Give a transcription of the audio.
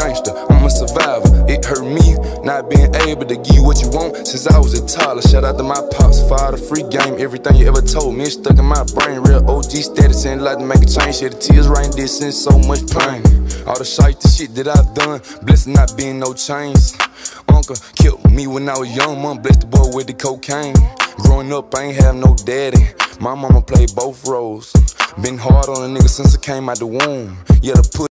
gangster, I'm a survivor. It hurt me not being able to give you what you want since I was a toddler. Shout out to my pops for all the free game. Everything you ever told me is stuck in my brain. Real OG status and like to make a change. Shed the tears right this since so much pain. All the shite, the shit that I've done, blessed not being no chains. Uncle killed me when I was young, mom blessed the boy with the cocaine. Growing up, I ain't have no daddy. My mama played both roles. Been hard on a nigga since I came out the womb. Yeah, the